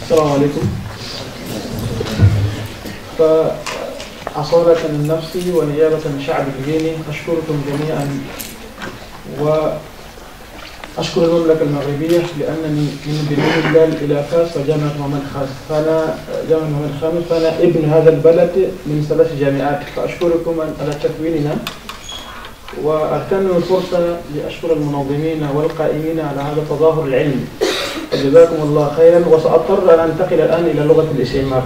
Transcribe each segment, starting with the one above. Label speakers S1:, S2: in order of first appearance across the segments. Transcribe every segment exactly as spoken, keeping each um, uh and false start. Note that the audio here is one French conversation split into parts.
S1: السلام عليكم. فأصالة من نفسي ونيابة من شعب الغيني أشكركم جميعا وأشكر المملكة المغربية لأنني من بني الهلال إلى فاس وجامعة محمد خامس، فأنا جامعة محمد خامس فأنا ابن هذا البلد من ثلاث جامعات، فأشكركم على تكويننا وأغتنم الفرصة لأشكر المنظمين والقائمين على هذا التظاهر العلمي. جزاكم الله خيرا، وسأضطر أن أنتقل الآن إلى لغة الاستعمار.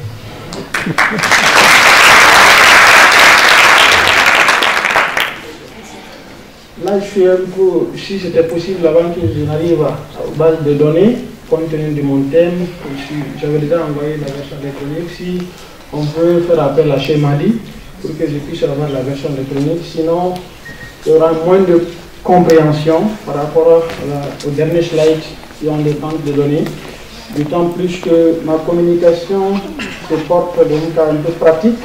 S1: Là, je suis un peu, si c'était possible avant que je n'arrive aux bases de données, compte tenu de mon thème, j'avais déjà envoyé la version électronique. Si on peut faire appel à Chemadi pour que je puisse avoir la version électronique, sinon il y aura moins de compréhension par rapport la, au dernier slide qui ont des temps de données. D'autant plus que ma communication se porte dans un cas un peu pratique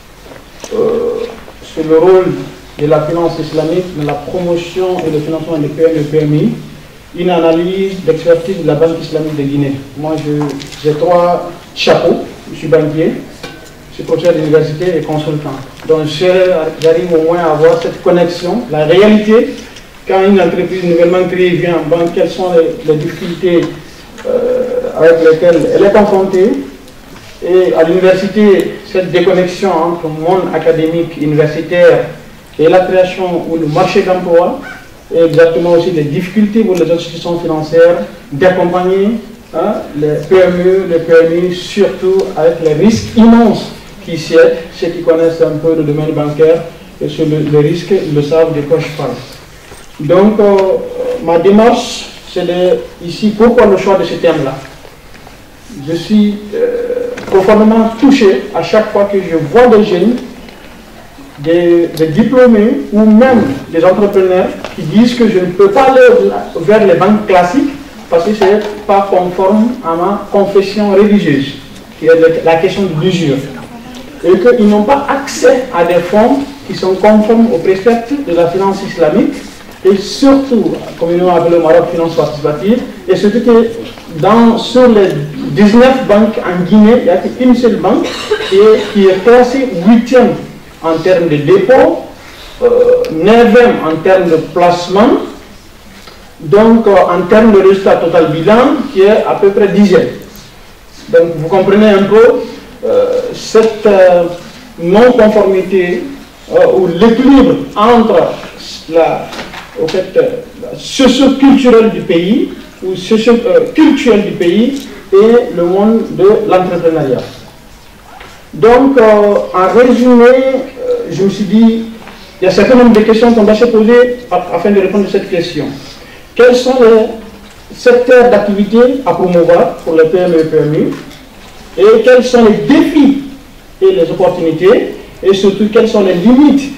S1: euh, sur le rôle de la finance islamique dans la promotion et le financement des P M E P M I, une analyse d'expertise de la Banque islamique de Guinée. Moi, j'ai trois chapeaux. Je suis banquier, je suis professeur d'université et consultant. Donc, j'arrive au moins à avoir cette connexion, la réalité. Quand une entreprise nouvellement créée vient en banque, quelles sont les, les difficultés euh, avec lesquelles elle est confrontée. Et à l'université, cette déconnexion entre le monde académique, universitaire, et la création ou le marché d'emploi, et exactement aussi les difficultés pour les institutions financières d'accompagner hein, les P M E, les P M I, surtout avec les risques immenses qui s'y est. Ceux qui connaissent un peu le domaine bancaire et sur le, les risques, ils le savent de quoi je parle. Donc, euh, ma démarche, c'est ici, pourquoi le choix de ce thème-là? Je suis euh, profondément touché à chaque fois que je vois des jeunes, Des, des diplômés ou même des entrepreneurs qui disent que je ne peux pas aller vers les banques classiques parce que ce n'est pas conforme à ma confession religieuse, qui est la question de l'usure, et qu'ils n'ont pas accès à des fonds qui sont conformes aux préceptes de la finance islamique, et surtout, comme nous appelons au Maroc, finance participative, et surtout que dans, sur les dix-neuf banques en Guinée, il n'y a qu'une seule banque qui est, qui est classée huitième en termes de dépôt, euh, neuvième en termes de placement, donc euh, en termes de résultat total bilan, qui est à peu près dixième. Donc vous comprenez un peu euh, cette euh, non-conformité euh, ou l'équilibre entre la, au fait, la socio-culturelle du pays, ou socio-culturelle euh, du pays et le monde de l'entrepreneuriat. Donc, euh, en résumé, euh, je me suis dit, il y a un certain nombre de questions qu'on doit se poser afin de répondre à cette question. Quels sont les secteurs d'activité à promouvoir pour les P M E et P M I? Et quels sont les défis et les opportunités? Et surtout, quelles sont les limites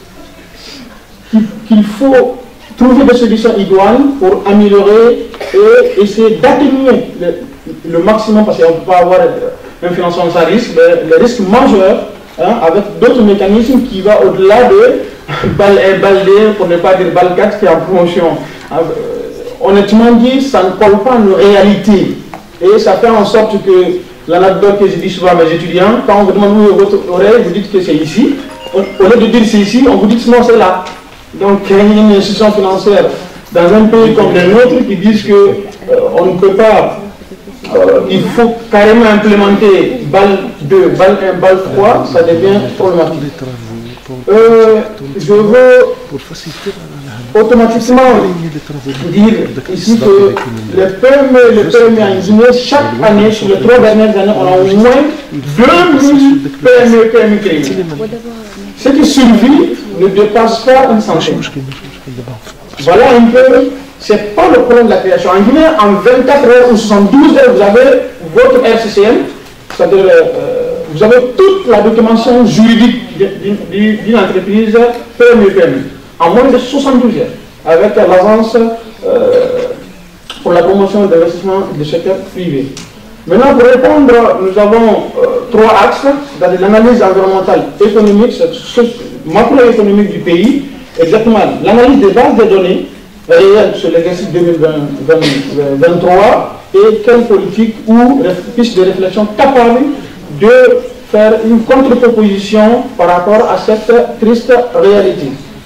S1: qu'il faut trouver des solutions idoines pour améliorer et essayer d'atténuer le, le maximum, parce qu'on ne peut pas avoir un financement sans risque, les, les risques majeurs, hein, avec d'autres mécanismes qui vont au-delà de balle un, balle deux, pour ne pas dire balle quatre qui est en promotion. Euh, honnêtement dit, ça ne colle pas à nos réalités. Et ça fait en sorte que l'anecdote que je dis souvent à mes étudiants, quand on vous demande où est votre oreille, vous dites que c'est ici. Au lieu de dire c'est ici, on vous dit non, c'est là. Donc, il y a une institution financière dans un pays comme le nôtre qui disent qu'on euh, ne peut pas. Euh, il faut carrément implémenter balle deux, balle un, balle trois, ça devient problématique. Euh, je veux automatiquement dire ici que les P M E, les P M I en Guinée, chaque année, sur les trois dernières années, on a au moins deux mille P M E et P M I créés. Ce qui survit ne dépasse pas une centaine. Voilà un peu. Ce n'est pas le problème de la création. En Guinée, en vingt-quatre heures ou soixante-douze heures, vous avez votre R C C M, c'est-à-dire euh, vous avez toute la documentation juridique d'une entreprise P M E P M I, en moins de soixante-douze heures, avec l'agence euh, pour la promotion d'investissement du secteur privé. Maintenant, pour répondre, nous avons euh, trois axes, c'est-à-dire l'analyse environnementale, économique, macroéconomique du pays, exactement l'analyse des bases de données, réel sur l'exercice deux mille vingt-trois et quelle politique ou piste de réflexion capable de faire une contre-proposition par rapport à cette triste réalité.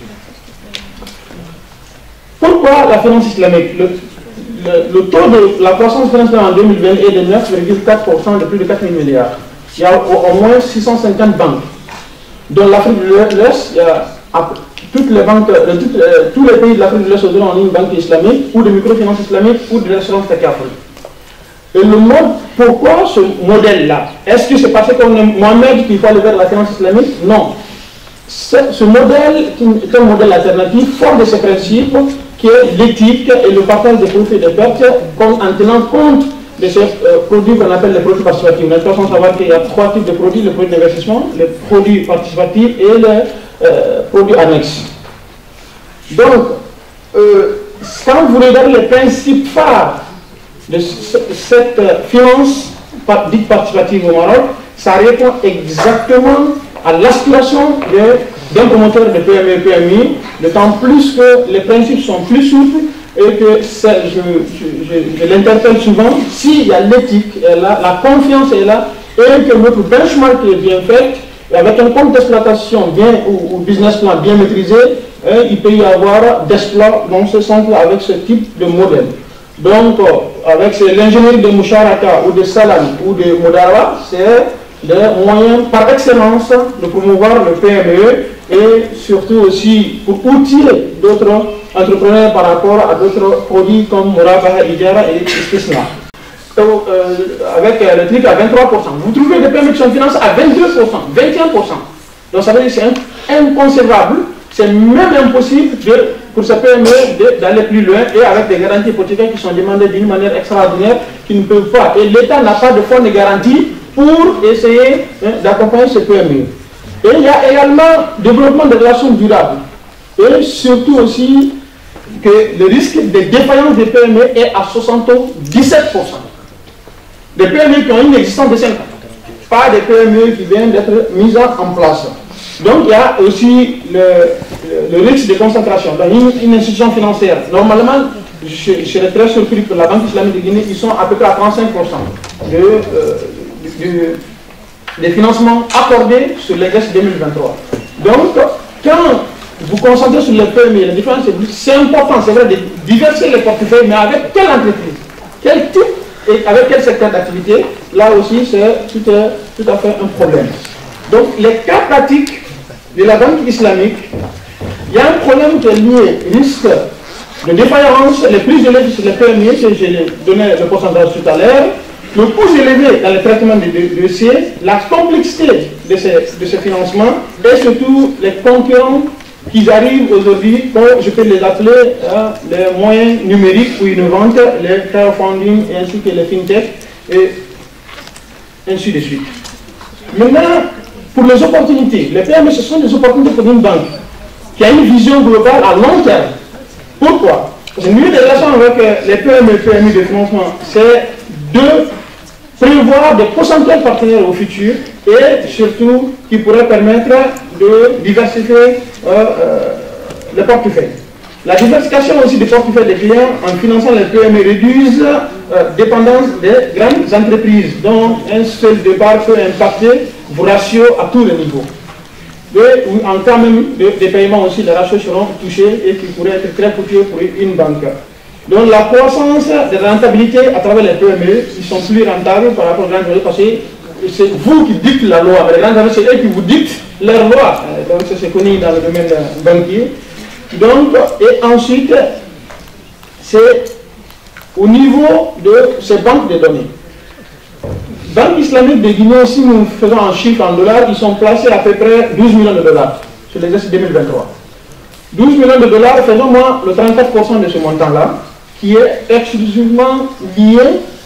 S1: Pourquoi la finance islamique? le, le, le taux de la croissance financière en deux mille vingt est de neuf virgule quatre pour cent de plus de quatre mille milliards. Il y a au, au moins six cent cinquante banques. Dans l'Afrique de l'Est, il y a toutes les banques, de toutes, euh, tous les pays de l'Afrique de l'Est aujourd'hui ont une banque islamique ou de microfinance islamique ou de l'assurance Takaful. Et le mode, pourquoi ce modèle-là? Est-ce que c'est parce qu'on est Mohamed qu'il faut aller vers la finance islamique? Non. Ce modèle est un modèle alternatif fort de ce principe qui est l'éthique et le partage des profits et des pertes en tenant compte de ces euh, produits qu'on appelle les produits participatifs. Nous devons savoir qu'il y a trois types de produits: les produits d'investissement, les produits participatifs et les euh, produits annexes. Donc, euh, quand vous regardez les principes phares de cette finance dite participative au Maroc, ça répond exactement à l'aspiration d'un promoteur de P M E P M I, d'autant plus que les principes sont plus souples et que je, je, je, je l'interpelle souvent. S'il y a l'éthique est là, la confiance est là, et que notre benchmark est bien fait, avec un compte d'exploitation bien ou, ou business plan bien maîtrisé, hein, il peut y avoir d'exploit dans ce sens avec ce type de modèle. Donc, avec l'ingénierie de Moucharaka ou de Salam ou de Modara, c'est des moyens par excellence de promouvoir le P M E et surtout aussi pour outiller d'autres entrepreneurs par rapport à d'autres produits comme Mourabaha, Ijara et Istisna. Euh, avec le truc à vingt-trois pour cent. Vous trouvez des P M E qui sont financés à vingt-deux pour cent, vingt et un pour cent. Donc ça veut dire que c'est inconcevable, c'est même impossible de, pour ces P M E d'aller plus loin et avec des garanties hypothécaires qui sont demandées d'une manière extraordinaire, qui ne peuvent pas. Et l'État n'a pas de fonds de garantie pour essayer hein, d'accompagner ces P M E. Et il y a également le développement de relations durables. Et surtout aussi que le risque de défaillance des P M E est à soixante-dix-sept pour cent. Des P M E qui ont une existence de cinq ans. Pas des P M E qui viennent d'être mises en place. Donc il y a aussi le, le, le risque de concentration. Dans une, une institution financière, normalement, je, je serais très surpris que la Banque islamique de Guinée, ils sont à peu près à trente-cinq pour cent de, euh, de, de, des financements accordés sur l'exercice deux mille vingt-trois. Donc, quand vous concentrez sur les P M E, la différence c'est important, c'est vrai, de diversifier les portefeuilles, mais avec quelle entreprise, quel type et avec quel secteur d'activité, là aussi c'est tout, tout à fait un problème. Donc, les cas pratiques de la banque islamique, il y a un problème qui est lié au risque de défaillance, les plus élevés sur les P M E, je l'ai donné le pourcentage tout à l'heure, le coût élevé dans le traitement des dossiers, la complexité de ces, de ces financements et surtout les concurrents qui arrivent aujourd'hui, comme je peux les appeler hein, les moyens numériques ou innovantes, les crowdfunding et ainsi que les fintech et ainsi de suite. Maintenant, pour les opportunités, les P M E ce sont des opportunités pour une banque qui a une vision globale à long terme. Pourquoi? Parce que une des relations avec les P M E et P M I de financement, c'est de prévoir des potentiels partenaires au futur et surtout qui pourraient permettre de diversifier euh, euh, les portefeuilles. La diversification aussi des portefeuilles des clients en finançant les P M E réduise euh, dépendance des grandes entreprises dont un seul départ peut impacter vos ratios à tous les niveaux. Et en cas même de, de paiement aussi, les ratios seront touchés et qui pourraient être très coûteux pour une banque. Donc la croissance de la rentabilité à travers les P M E, ils sont plus rentables par rapport aux grandes entreprises parce que c'est vous qui dites la loi, mais les grandes entreprises, c'est eux qui vous dictent leur loi. Donc c'est connu dans le domaine banquier. Donc, et ensuite, c'est au niveau de ces banques de données. Banque islamique de Guinée, si nous faisons un chiffre en dollars, ils sont placés à peu près douze millions de dollars sur l'exercice deux mille vingt-trois. douze millions de dollars, faisons moi le trente-quatre pour cent de ce montant-là, qui est exclusivement lié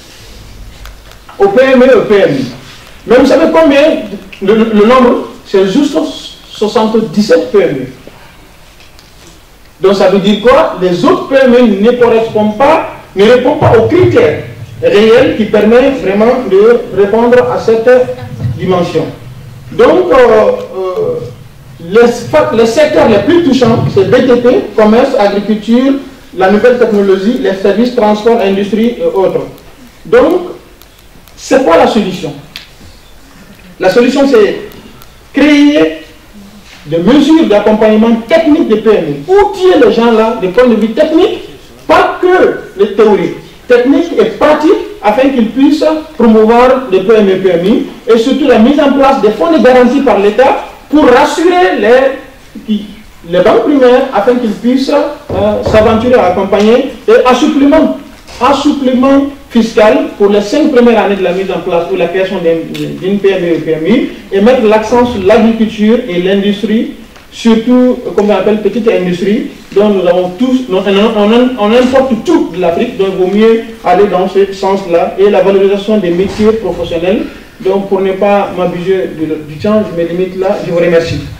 S1: au P M E et au P M I. Mais vous savez combien, le, le nombre, c'est juste soixante-dix-sept P M E. Donc ça veut dire quoi? Les autres P M E ne correspondent pas, ne répondent pas aux critères réels qui permettent vraiment de répondre à cette dimension. Donc, euh, euh, les, les secteurs les plus touchants, c'est B T P, commerce, agriculture, la nouvelle technologie, les services, transport, industrie et autres. Donc, c'est quoi la solution? La solution, c'est créer des mesures d'accompagnement technique des P M E. Outiller les gens là, du point de vue technique, pas que les théories, techniques et pratiques, afin qu'ils puissent promouvoir les P M E P M I et surtout la mise en place des fonds de garantie par l'État pour rassurer les, les banques primaires afin qu'ils puissent euh, s'aventurer à accompagner et assouplement, assouplement fiscal pour les cinq premières années de la mise en place ou la création d'une P M E et P M I et mettre l'accent sur l'agriculture et l'industrie, surtout, comme on appelle, petite industrie, dont nous avons tous, on, on, on importe tout de l'Afrique, donc il vaut mieux aller dans ce sens-là, et la valorisation des métiers professionnels. Donc pour ne pas m'abuser du, du temps, je me limite là, je vous remercie.